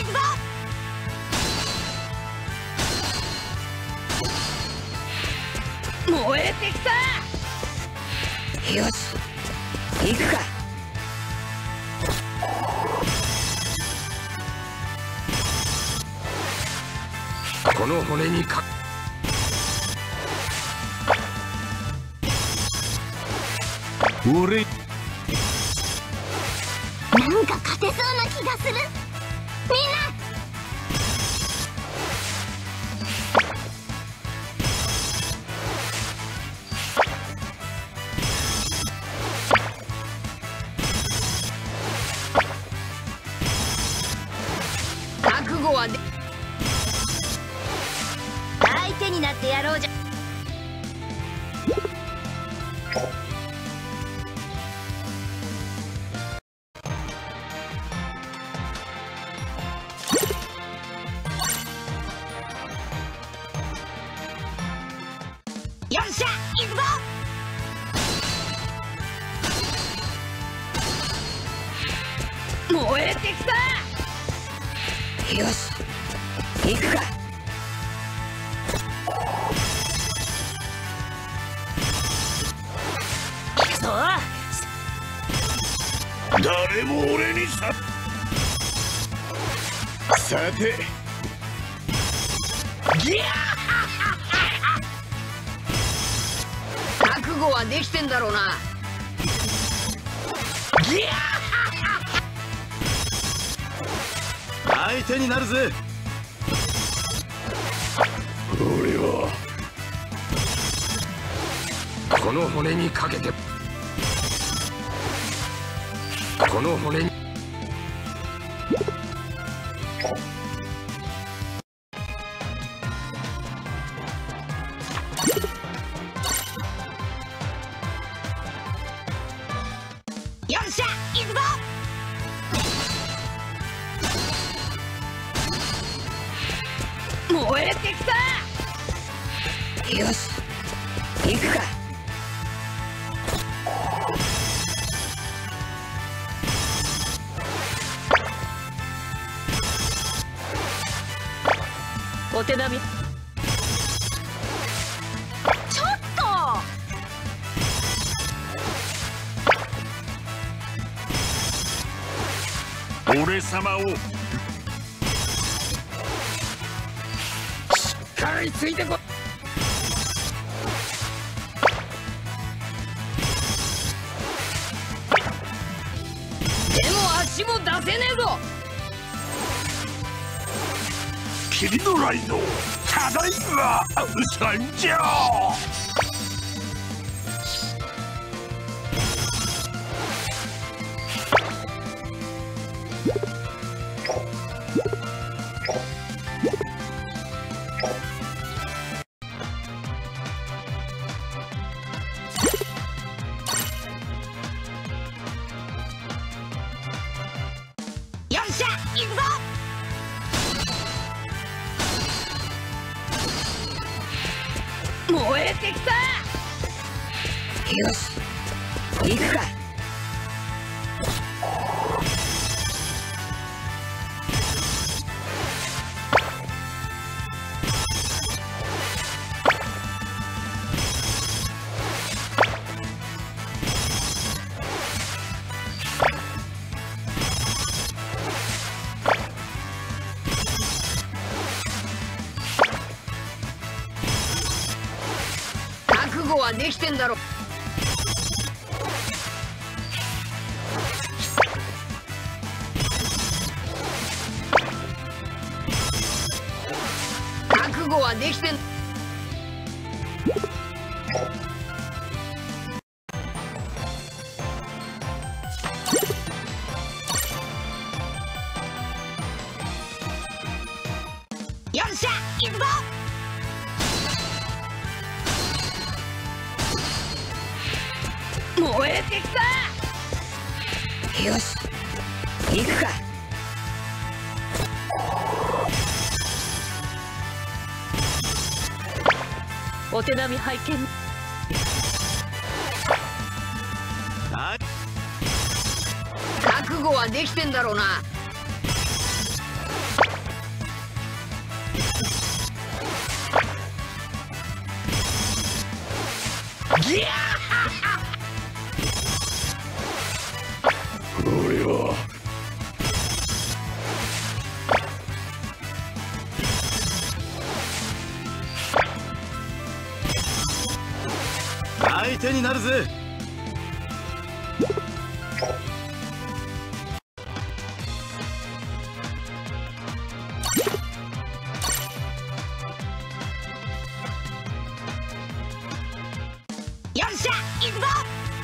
行くぞ。燃えてきた。よし行くか。 この骨にか俺なんか勝てそうな気がする。みんな覚悟はで相手になってやろうじゃ。よっしゃ行くぞ。燃えてきた。よし行くか。行くぞ。 誰も俺にさてギャー覚悟はできてんだろうな。ギャー相手になるぜ。俺はこの骨にかけてこの骨によっしゃ行くぞ。燃えてきた。よし行くか。お手並み。ちょっと俺様をしっかりついてこ。 でも足も出せねえぞ。 霧のライドただいま参上。 よっしゃ行くぞ。燃えてきた。よし行くか。覚悟はできてんだろ。覚悟はできてん。よっしゃ行くぞ。燃えてきた。よし行くか。お手並み拝見。覚悟はできてんだろうな。 ギャー俺は相手になるぜ。 よっしゃ行くぞ。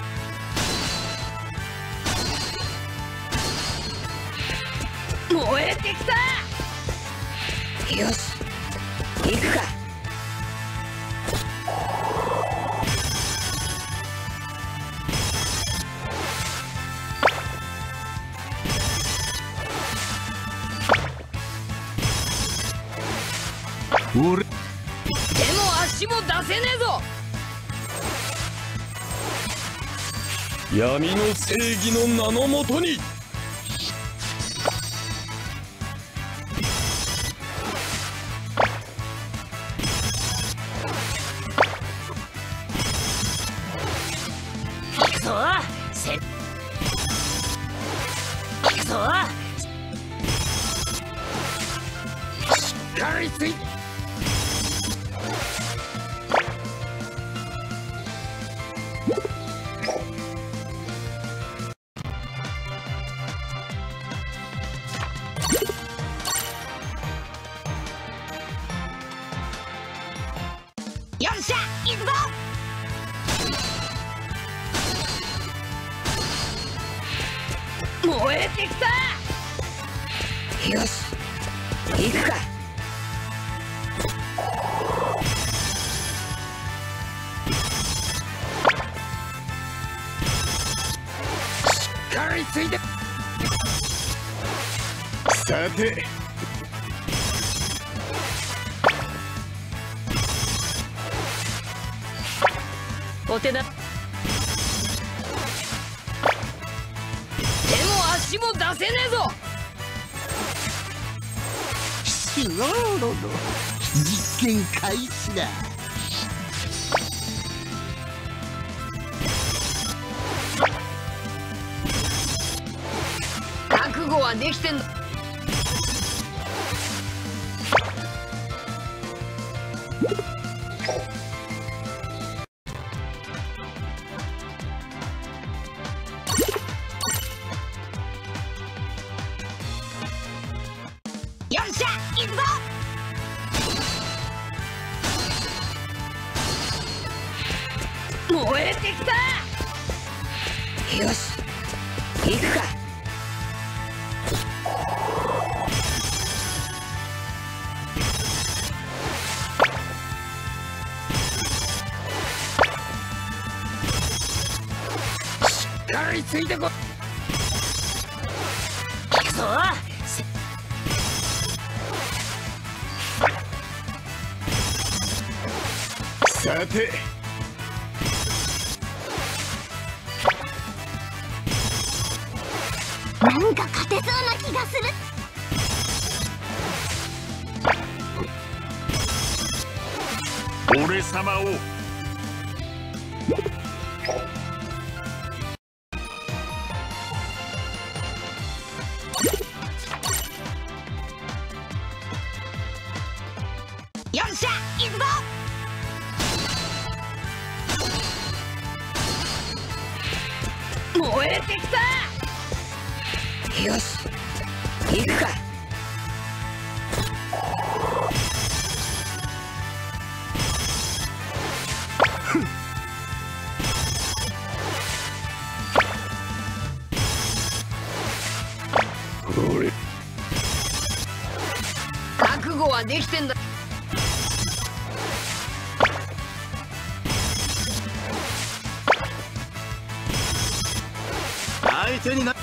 燃えてきた。よし行くか。 俺手も足も出せねえぞ。 闇の正義の名のもとに。 行くぞ。行くぞ。しっかりついて。よっしゃ行くぞ。燃えてきた。よし行くか。しっかりついて。 さてお手だ。手も足も出せねえぞ。 シゴーロの実験開始だ。 覚悟はできてんだ。よっしゃ行くぞ。燃えてきた。よし行くか。しっかりついてこ。行くぞ。 さてなんか勝てそうな気がする。 俺様をよっしゃ行くぞ。燃えてきた。よし行くか。 俺覚悟はできてんだ。 相手にな。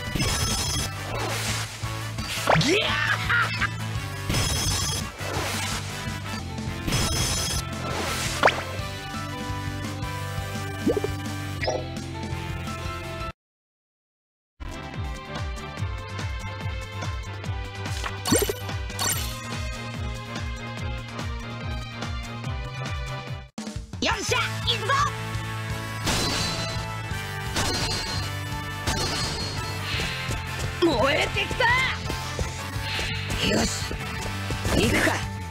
ギャーよっしゃ行くぞ。 燃えてきた。よし行くか。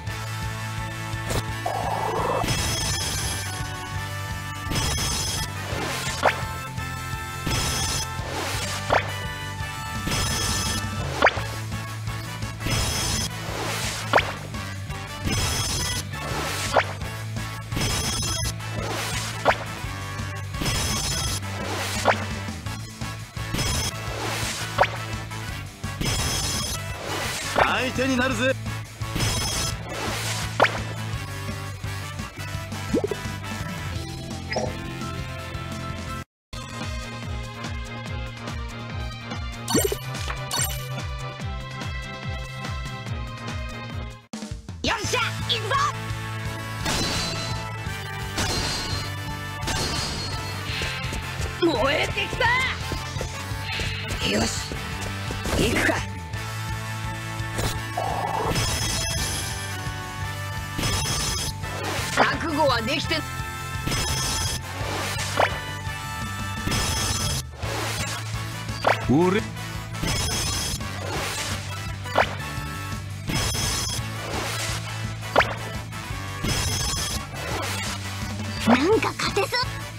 相手になるぜ。 よっしゃ行くぞ。燃えてきた。よし行くか。覚悟はできて。 俺なんか勝てそう。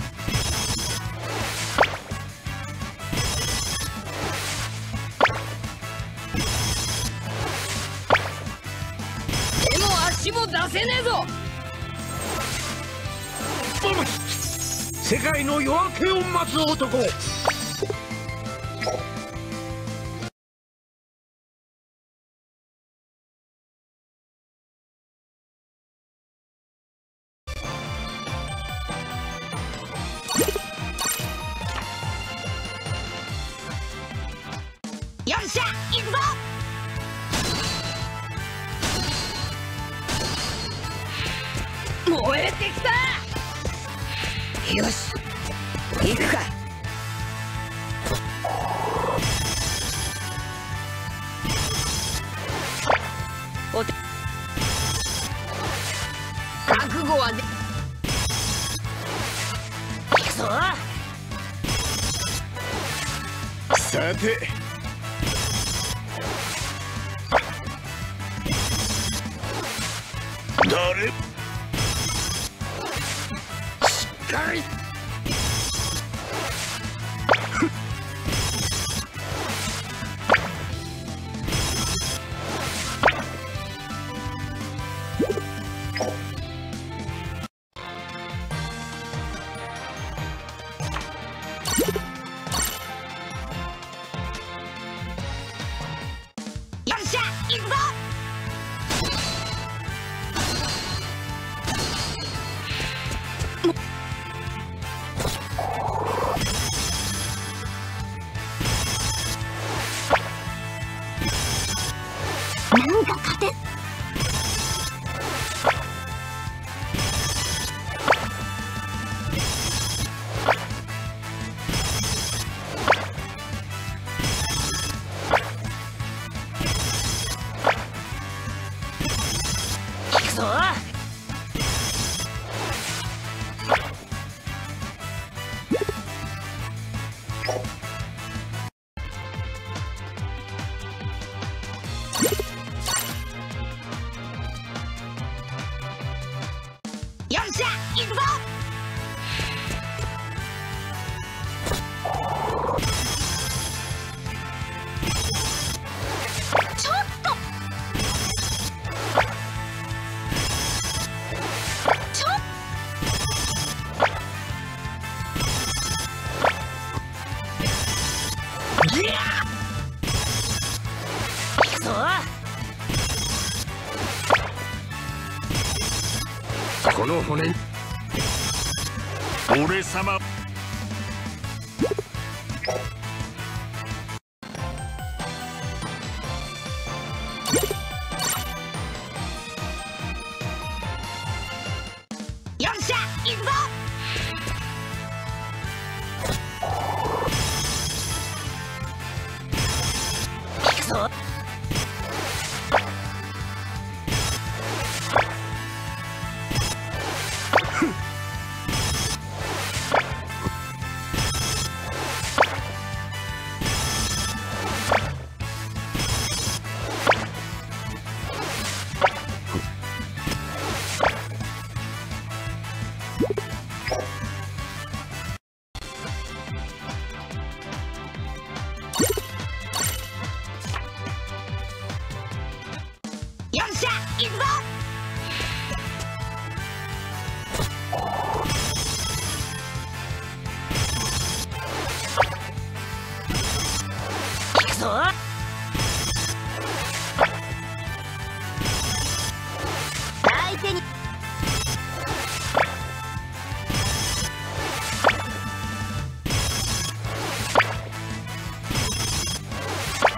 手も足も出せねえぞ。 世界の夜明けを待つ男。 よっしゃ行くぞ。燃えてきた。よし行くか。お手覚悟はで。行くぞ。 さて誰？ しっかり。 よっしゃ行くぞ。 なんか勝て。 行くぞ。よっしゃ行くぞ。 ちょっとちょっギャー行くぞ。 この骨。俺様。 よっしゃ行くぞ。行くぞ。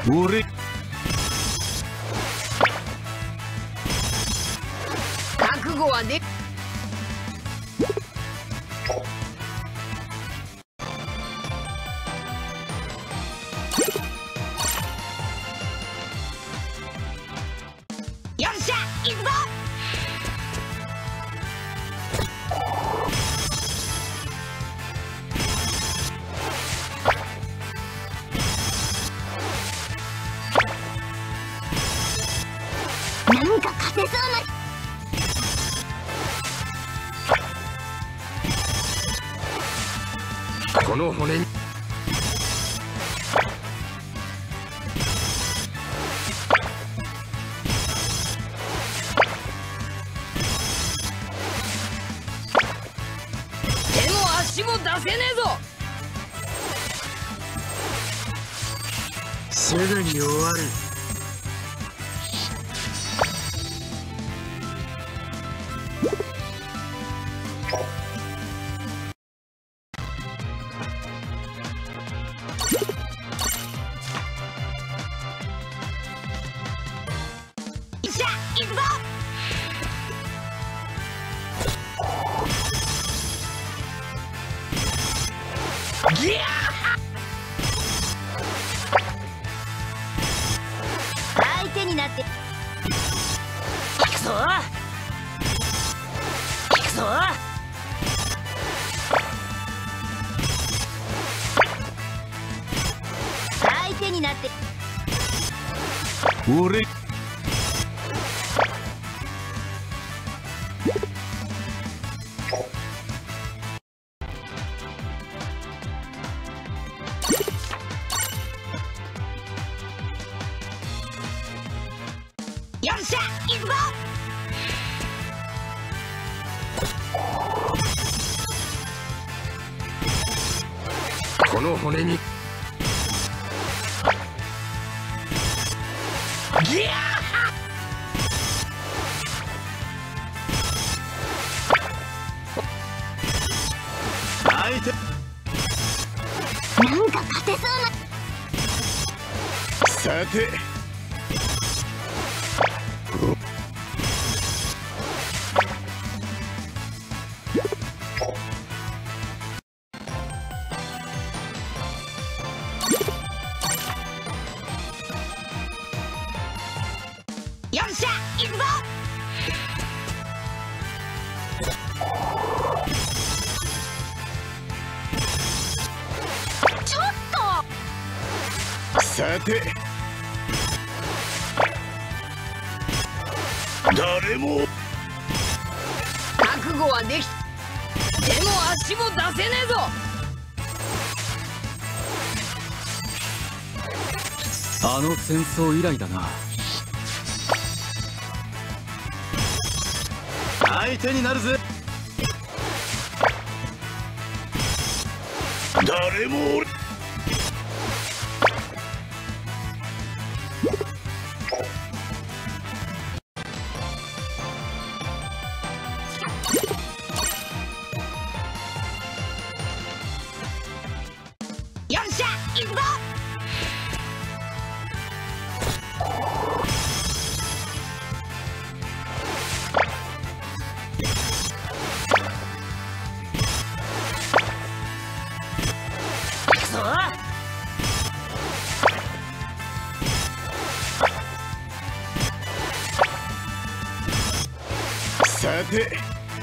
俺覚悟はね。よっしゃ行くぞ。 なんか勝てそうな。 この骨に手も足も出せねえぞ。 すぐに終わる。 よっしゃ行くぞ。ギャー。 相手になって行くぞ行くぞ。 相手になって俺よっしゃ行くぞ。 この骨にギャー。 相手なんか勝てそうな。 さてよっしゃ行くぞ。ちょっとさて誰も覚悟はでき手も足も出せねえぞ。 あの戦争以来だな。 相手になるぜ。誰も俺よっしゃ行くぞ。行くぞ。 さて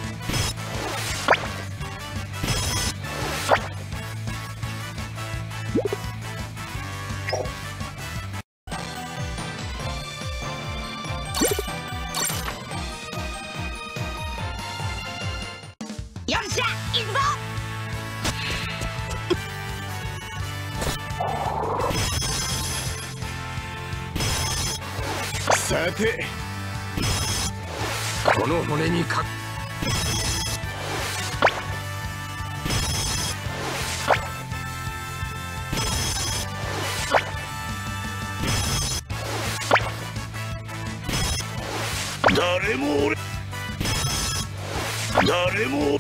よっしゃ行くぞ。 さてこの骨にか誰も俺誰も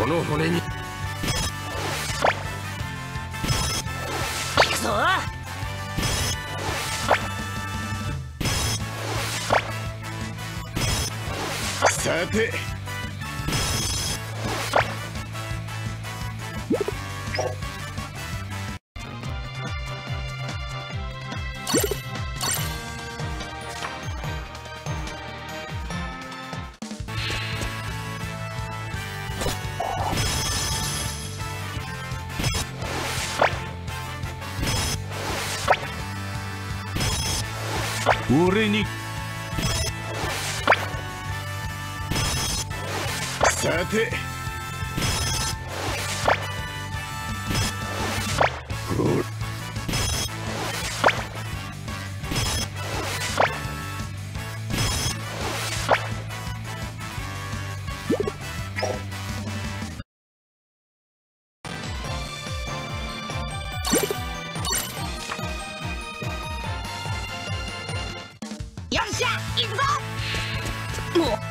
の骨に行くぞ。 さて俺にさてよっしゃ行くぞ。もう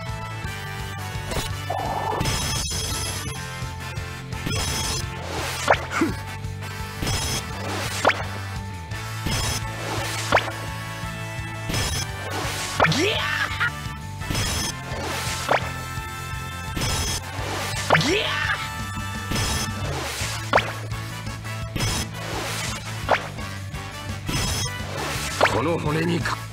ギャーギャー。この骨にか